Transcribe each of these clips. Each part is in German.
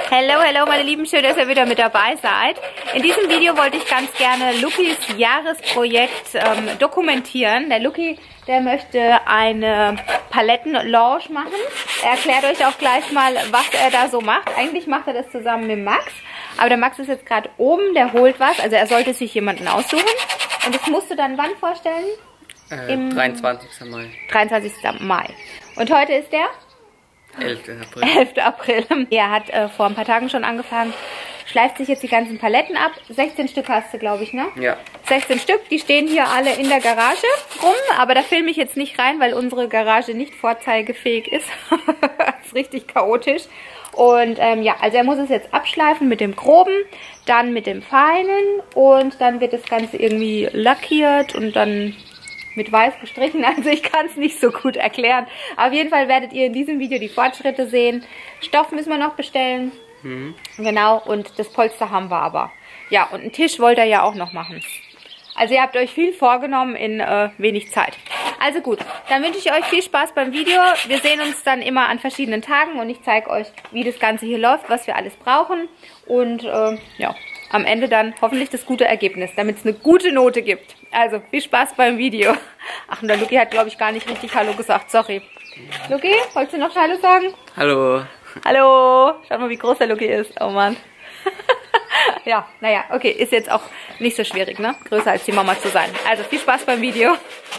Hallo, hallo meine Lieben, schön, dass ihr wieder mit dabei seid. In diesem Video wollte ich ganz gerne Lukis Jahresprojekt dokumentieren. Der Luki, der möchte eine Paletten-Launch machen. Er erklärt euch auch gleich mal, was er da so macht. Eigentlich macht er das zusammen mit Max, aber der Max ist jetzt gerade oben, der holt was. Also er sollte sich jemanden aussuchen. Und das musst du dann wann vorstellen? Im 23. Mai. 23. Mai. Und heute ist der? 11. April. 11. April. Er hat vor ein paar Tagen schon angefangen, schleift sich jetzt die ganzen Paletten ab. 16 Stück hast du, glaube ich, ne? Ja. 16 Stück, die stehen hier alle in der Garage rum, aber da filme ich jetzt nicht rein, weil unsere Garage nicht vorzeigefähig ist. Das ist richtig chaotisch. Und ja, also er muss es jetzt abschleifen mit dem Groben, dann mit dem Feinen und dann wird das Ganze irgendwie lackiert und dann mit weiß gestrichen, also ich kann es nicht so gut erklären. Auf jeden Fall werdet ihr in diesem Video die Fortschritte sehen. Stoff müssen wir noch bestellen. Genau, und das Polster haben wir aber. Ja, und einen Tisch wollt ihr ja auch noch machen. Also ihr habt euch viel vorgenommen in wenig Zeit. Also gut, dann wünsche ich euch viel Spaß beim Video. Wir sehen uns dann immer an verschiedenen Tagen und ich zeige euch, wie das Ganze hier läuft, was wir alles brauchen. Und ja, am Ende dann hoffentlich das gute Ergebnis, damit es eine gute Note gibt. Also, viel Spaß beim Video. Ach, und der Luki hat, glaube ich, gar nicht richtig Hallo gesagt. Sorry. Luki, wolltest du noch Hallo sagen? Hallo. Hallo. Schaut mal, wie groß der Luki ist. Oh Mann. Ja, naja, okay. Ist jetzt auch nicht so schwierig, ne? Größer als die Mama zu sein. Also, viel Spaß beim Video.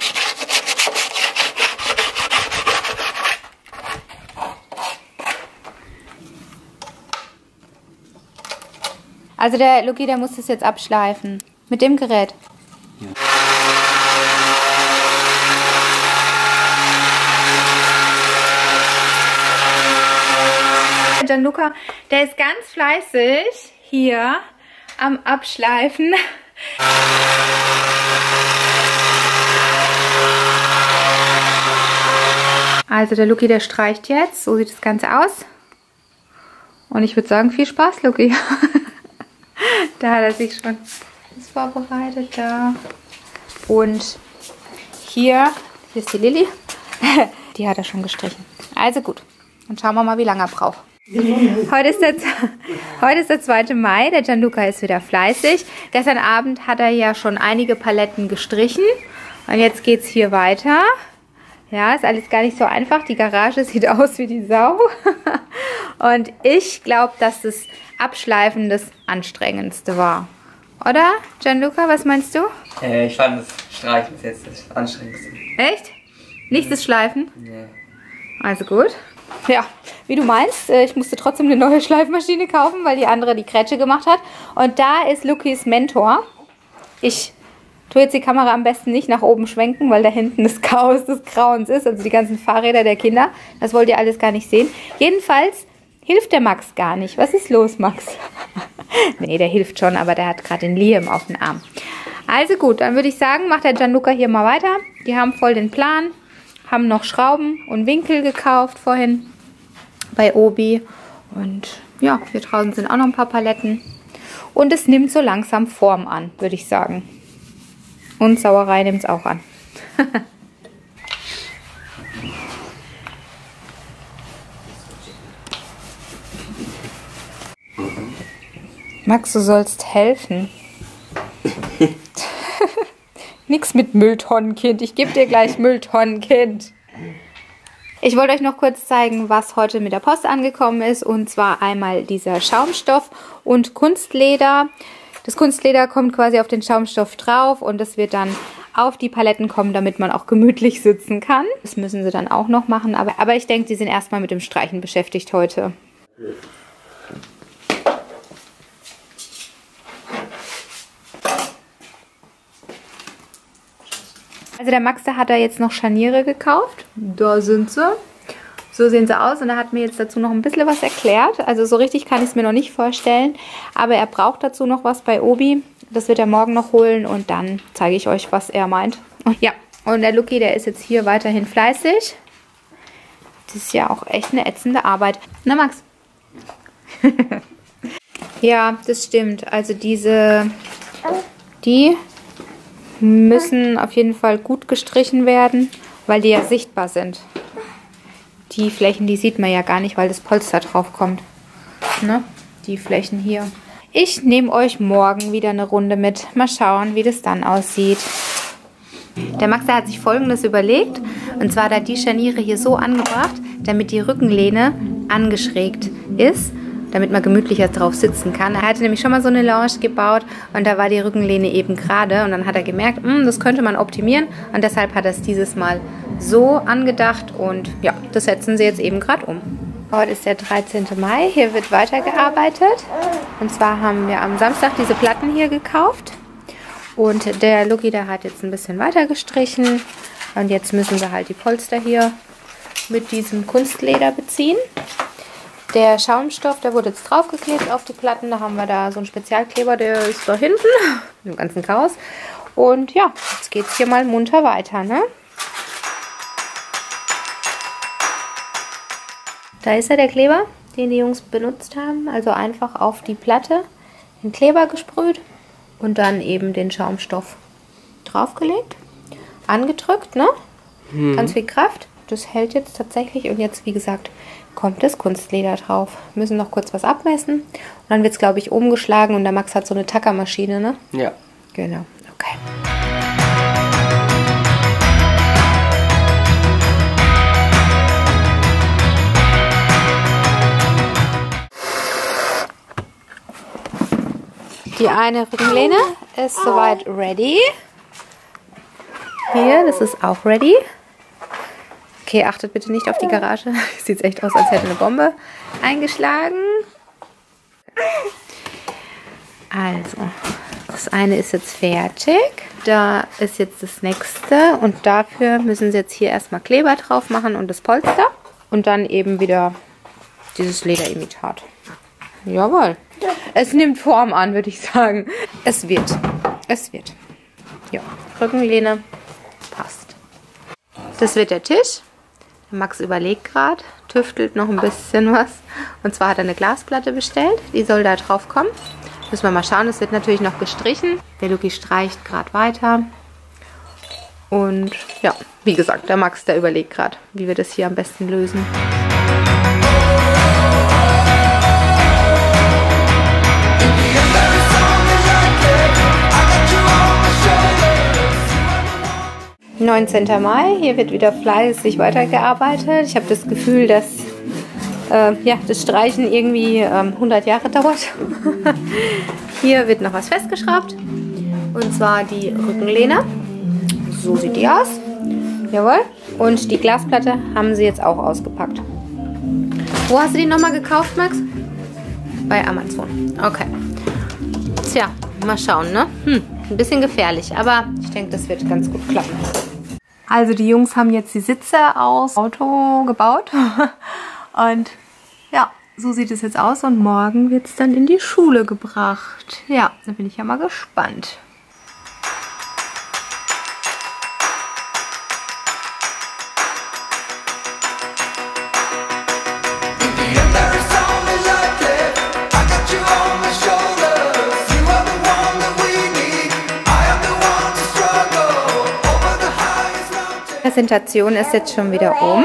Also, der Luki, der muss das jetzt abschleifen. Mit dem Gerät. Ja. Gianluca, der ist ganz fleißig hier am Abschleifen. Also der Luki, der streicht jetzt. So sieht das Ganze aus. Und ich würde sagen, viel Spaß, Luki. Da hat er sich schon vorbereitet da. Und hier ist die Lilly. Die hat er schon gestrichen. Also gut. Dann schauen wir mal, wie lange er braucht. Heute ist der 2. Mai. Der Gianluca ist wieder fleißig. Gestern Abend hat er ja schon einige Paletten gestrichen. Und jetzt geht es hier weiter. Ja, ist alles gar nicht so einfach. Die Garage sieht aus wie die Sau. Und ich glaube, dass das Abschleifen das Anstrengendste war. Oder, Gianluca, was meinst du? Ich fand das Streichen bis jetzt das Anstrengendste. Echt? Nicht das Schleifen? Nee. Also gut. Ja, wie du meinst, ich musste trotzdem eine neue Schleifmaschine kaufen, weil die andere die Grätsche gemacht hat. Und da ist Lukis Mentor. Ich tue jetzt die Kamera am besten nicht nach oben schwenken, weil da hinten das Chaos des Grauens ist. Also die ganzen Fahrräder der Kinder. Das wollt ihr alles gar nicht sehen. Jedenfalls hilft der Max gar nicht. Was ist los, Max? Nee, der hilft schon, aber der hat gerade den Liam auf den Arm. Also gut, dann würde ich sagen, macht der Gianluca hier mal weiter. Die haben voll den Plan. Haben noch Schrauben und Winkel gekauft vorhin bei Obi. Und ja, hier draußen sind auch noch ein paar Paletten. Und es nimmt so langsam Form an, würde ich sagen. Und Sauerei nimmt es auch an. Max, du sollst helfen. Nix mit Mülltonnenkind. Ich gebe dir gleich Mülltonnenkind. Ich wollte euch noch kurz zeigen, was heute mit der Post angekommen ist. Und zwar einmal dieser Schaumstoff und Kunstleder. Das Kunstleder kommt quasi auf den Schaumstoff drauf und das wird dann auf die Paletten kommen, damit man auch gemütlich sitzen kann. Das müssen sie dann auch noch machen. Aber ich denke, die sind erstmal mit dem Streichen beschäftigt heute. Also der Max, da hat er jetzt noch Scharniere gekauft. Da sind sie. So sehen sie aus. Und er hat mir jetzt dazu noch ein bisschen was erklärt. Also so richtig kann ich es mir noch nicht vorstellen. Aber er braucht dazu noch was bei Obi. Das wird er morgen noch holen. Und dann zeige ich euch, was er meint. Und ja, und der Luki, der ist jetzt hier weiterhin fleißig. Das ist ja auch echt eine ätzende Arbeit. Na, Max? Ja, das stimmt. Also die müssen auf jeden Fall gut gestrichen werden, weil die ja sichtbar sind. Die Flächen, die sieht man ja gar nicht, weil das Polster drauf kommt. ne? Die Flächen hier. Ich nehme euch morgen wieder eine Runde mit. Mal schauen, wie das dann aussieht. Der Max, der hat sich Folgendes überlegt. Und zwar hat er die Scharniere hier so angebracht, damit die Rückenlehne angeschrägt ist, damit man gemütlicher drauf sitzen kann. Er hatte nämlich schon mal so eine Lounge gebaut und da war die Rückenlehne eben gerade. Und dann hat er gemerkt, das könnte man optimieren. Und deshalb hat er es dieses Mal so angedacht. Und ja, das setzen sie jetzt eben gerade um. Heute ist der 13. Mai. Hier wird weitergearbeitet. Und zwar haben wir am Samstag diese Platten hier gekauft. Und der Luki, der hat jetzt ein bisschen weiter gestrichen. Und jetzt müssen sie halt die Polster hier mit diesem Kunstleder beziehen. Der Schaumstoff, der wurde jetzt draufgeklebt auf die Platten. Da haben wir da so einen Spezialkleber, der ist da hinten, im ganzen Chaos. Und ja, jetzt geht es hier mal munter weiter, ne? Da ist ja der Kleber, den die Jungs benutzt haben. Also einfach auf die Platte den Kleber gesprüht und dann eben den Schaumstoff draufgelegt. Angedrückt, ne? Ganz viel Kraft. Das hält jetzt tatsächlich. Und jetzt, wie gesagt, kommt das Kunstleder drauf. Wir müssen noch kurz was abmessen. Und dann wird es, glaube ich, umgeschlagen. Und der Max hat so eine Tackermaschine, ne? Ja. Genau, okay. Die eine Rückenlehne ist soweit ready. Hier, das ist auch ready. Okay, achtet bitte nicht auf die Garage. Sieht echt aus, als hätte eine Bombe eingeschlagen. Also, das eine ist jetzt fertig. Da ist jetzt das nächste. Und dafür müssen sie jetzt hier erstmal Kleber drauf machen und das Polster. Und dann eben wieder dieses Lederimitat. Jawohl. Es nimmt Form an, würde ich sagen. Es wird. Es wird. Ja, Rückenlehne passt. Das wird der Tisch. Max überlegt gerade, tüftelt noch ein bisschen was. Und zwar hat er eine Glasplatte bestellt. Die soll da drauf kommen. Müssen wir mal schauen. Es wird natürlich noch gestrichen. Der Luki streicht gerade weiter. Und ja, wie gesagt, der Max, der überlegt gerade, wie wir das hier am besten lösen. 19. Mai, hier wird wieder fleißig weitergearbeitet. Ich habe das Gefühl, dass ja, das Streichen irgendwie 100 Jahre dauert. Hier wird noch was festgeschraubt. Und zwar die Rückenlehne. So sieht die aus. Jawohl. Und die Glasplatte haben sie jetzt auch ausgepackt. Wo hast du die nochmal gekauft, Max? Bei Amazon. Okay. Tja, mal schauen, ne? Ein bisschen gefährlich, aber ich denke, das wird ganz gut klappen. Also die Jungs haben jetzt die Sitze aus Auto gebaut. Und ja, so sieht es jetzt aus. Und morgen wird es dann in die Schule gebracht. Ja, da bin ich ja mal gespannt. Die Präsentation ist jetzt schon wieder um.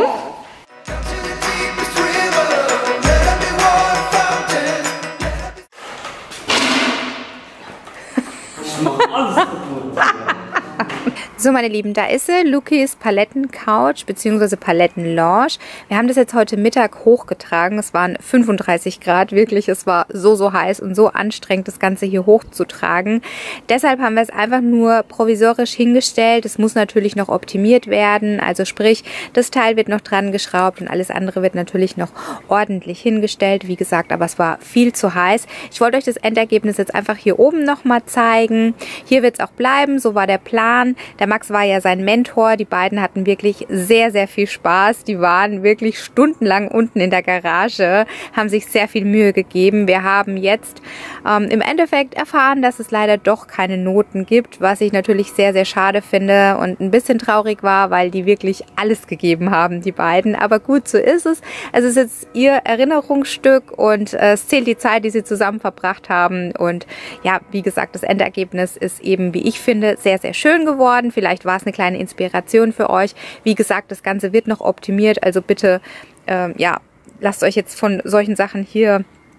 So, meine Lieben, da ist sie, Lukis Palettencouch bzw. Palettenlounge. Wir haben das jetzt heute Mittag hochgetragen. Es waren 35 Grad, wirklich. Es war so heiß und so anstrengend, das Ganze hier hochzutragen. Deshalb haben wir es einfach nur provisorisch hingestellt. Es muss natürlich noch optimiert werden. Also sprich, das Teil wird noch dran geschraubt und alles andere wird natürlich noch ordentlich hingestellt. Wie gesagt, aber es war viel zu heiß. Ich wollte euch das Endergebnis jetzt einfach hier oben nochmal zeigen. Hier wird es auch bleiben, so war der Plan. Der Max war ja sein Mentor. Die beiden hatten wirklich sehr viel Spaß. Die waren wirklich stundenlang unten in der Garage, haben sich sehr viel Mühe gegeben. Wir haben jetzt im Endeffekt erfahren, dass es leider doch keine Noten gibt, was ich natürlich sehr schade finde und ein bisschen traurig war, weil die wirklich alles gegeben haben, die beiden. Aber gut, so ist es. Es ist jetzt ihr Erinnerungsstück und es zählt die Zeit, die sie zusammen verbracht haben. Und ja, wie gesagt, das Endergebnis ist eben, wie ich finde, sehr schön geworden. Vielleicht war es eine kleine Inspiration für euch. Wie gesagt, das Ganze wird noch optimiert, also bitte, ja, lasst euch jetzt von solchen Sachen hier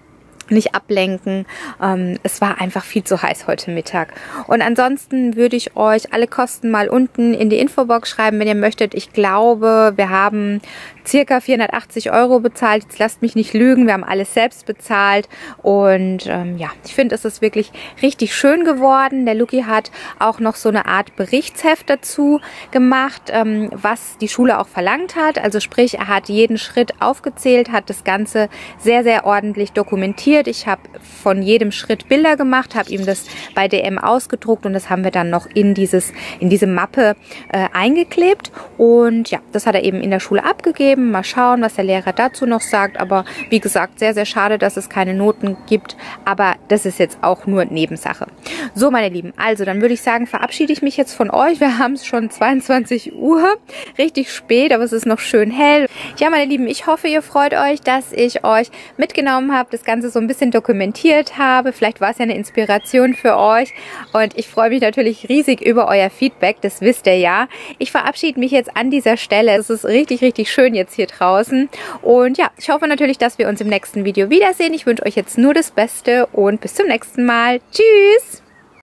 nicht ablenken. Es war einfach viel zu heiß heute Mittag. Und ansonsten würde ich euch alle Kosten mal unten in die Infobox schreiben, wenn ihr möchtet. Ich glaube, wir haben circa 480 € bezahlt. Jetzt lasst mich nicht lügen, wir haben alles selbst bezahlt. Und ja, ich finde, es ist wirklich richtig schön geworden. Der Luki hat auch noch so eine Art Berichtsheft dazu gemacht, was die Schule auch verlangt hat. Also sprich, er hat jeden Schritt aufgezählt, hat das Ganze sehr, sehr ordentlich dokumentiert. Ich habe von jedem Schritt Bilder gemacht, habe ihm das bei DM ausgedruckt und das haben wir dann noch in diese Mappe eingeklebt. Und ja, das hat er eben in der Schule abgegeben. Mal schauen, was der Lehrer dazu noch sagt. Aber wie gesagt, sehr, sehr schade, dass es keine Noten gibt. Aber das ist jetzt auch nur Nebensache. So, meine Lieben, also dann würde ich sagen, verabschiede ich mich jetzt von euch. Wir haben es schon 22 Uhr. Richtig spät, aber es ist noch schön hell. Ja, meine Lieben, ich hoffe, ihr freut euch, dass ich euch mitgenommen habe, das Ganze so ein bisschen dokumentiert habe. Vielleicht war es ja eine Inspiration für euch. Und ich freue mich natürlich riesig über euer Feedback. Das wisst ihr ja. Ich verabschiede mich jetzt an dieser Stelle. Es ist richtig, richtig schön jetzt hier draußen. Und ja, ich hoffe natürlich, dass wir uns im nächsten Video wiedersehen. Ich wünsche euch jetzt nur das Beste und bis zum nächsten Mal. Tschüss!